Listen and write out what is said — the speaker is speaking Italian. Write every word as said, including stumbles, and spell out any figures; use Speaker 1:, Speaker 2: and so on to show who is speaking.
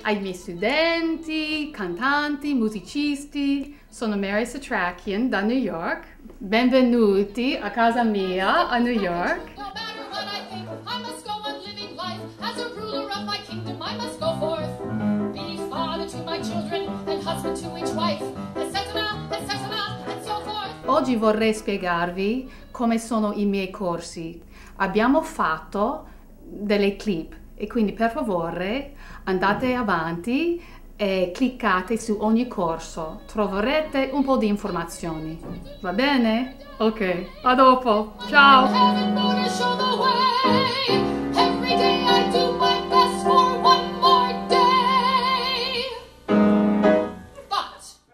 Speaker 1: ai miei studenti, cantanti, musicisti. Sono Mary Satrakian da New York. Benvenuti a casa mia a New York.
Speaker 2: No matter what I think, I must go on living life. As a ruler of my kingdom, I must go forth. Be father to my children and husband to each wife, et cetera, et cetera, and so forth.
Speaker 1: Oggi vorrei spiegarvi come sono i miei corsi. Abbiamo fatto delle clip e quindi per favore andate avanti e cliccate su ogni corso. Troverete un po' di informazioni. Va bene? Ok, a dopo. Ciao!